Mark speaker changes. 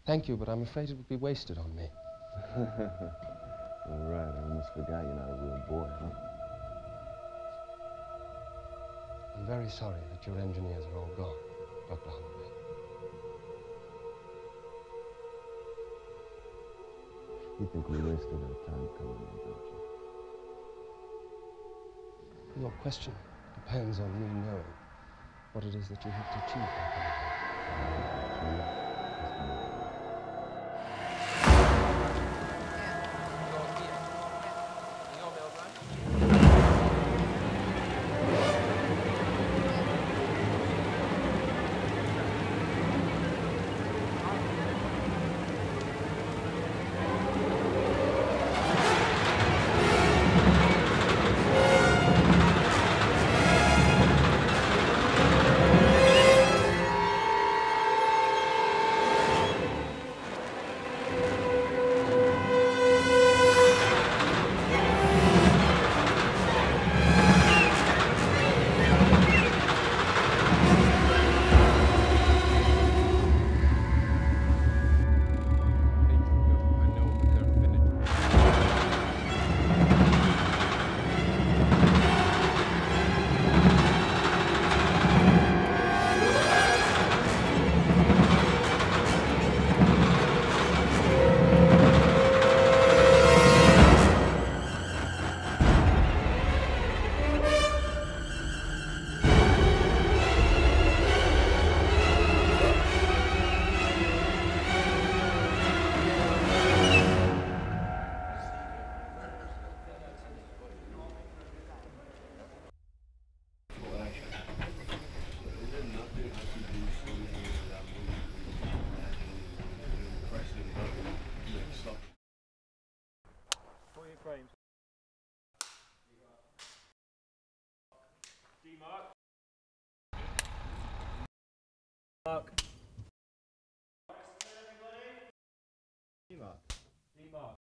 Speaker 1: Thank you, but I'm afraid it would be wasted on me.
Speaker 2: All right, I almost forgot you're not a real boy, huh?
Speaker 1: I'm very sorry that your engineers are all gone, Dr. Holloway.
Speaker 2: You think we wasted our time coming in, don't you?
Speaker 1: Your question depends on me knowing what it is that you hope to achieve by coming here.
Speaker 3: Frames. D-Mark. Mark. D-Mark. D-Mark.